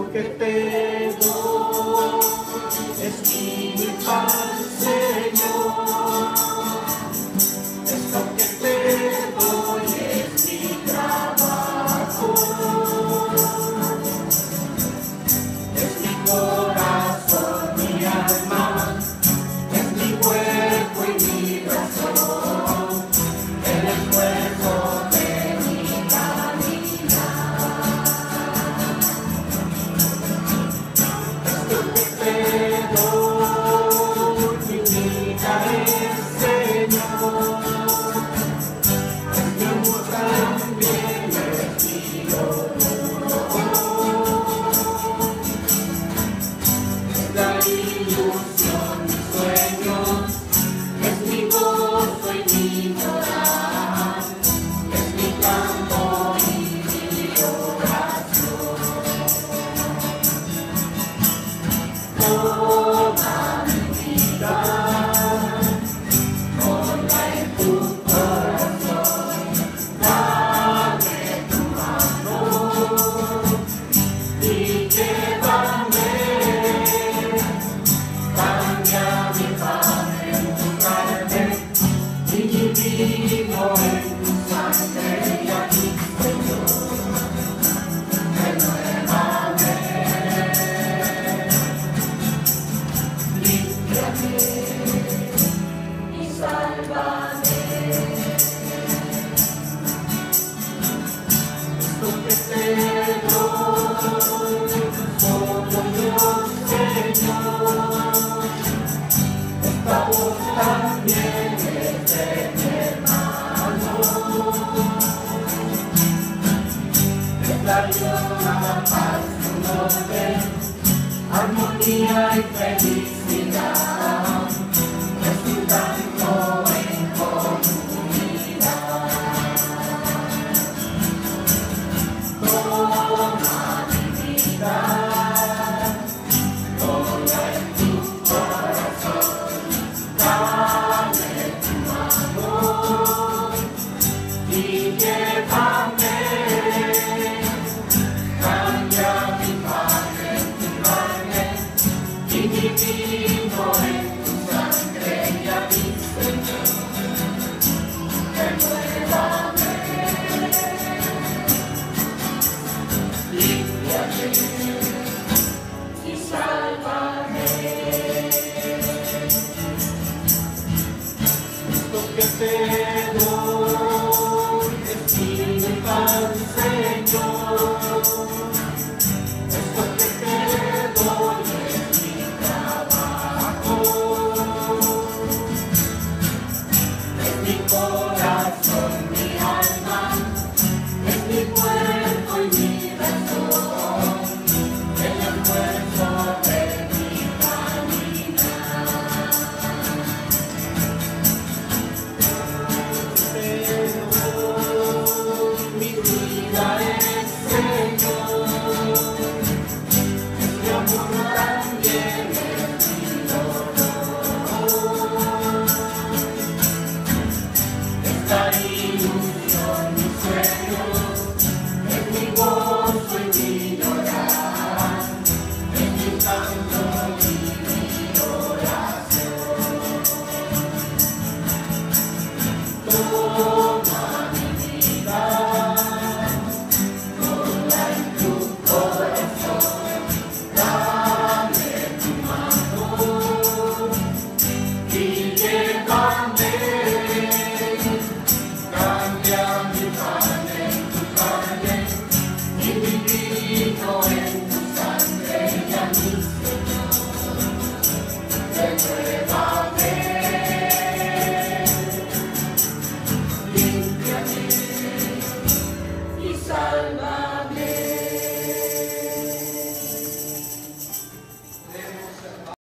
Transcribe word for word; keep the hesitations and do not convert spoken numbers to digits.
Esto que te doy es mi paz, Señor. Esto que te doy es mi trabajo, es mi corazón, mi alma, es mi cuerpo y mi razón, el esfuerzo de mi caminar. Esto que te doy, mi vida es, Señor. También es mi es la ilusión, mis sueños, es mi gozo y mi moral, es mi canto y mi oración. Toda mi vida vivo en tu sangre y aquí, Señor, renuévame, límpiame y sálvame. Esto que te doy, solo Dios, Señor, esta voz también es de mi hermano, es la ayuda, la paz, un orden, armonía y felicidad, es un canto en comunidad. Toma mi vida, ponla en tu corazón, dame tu amor y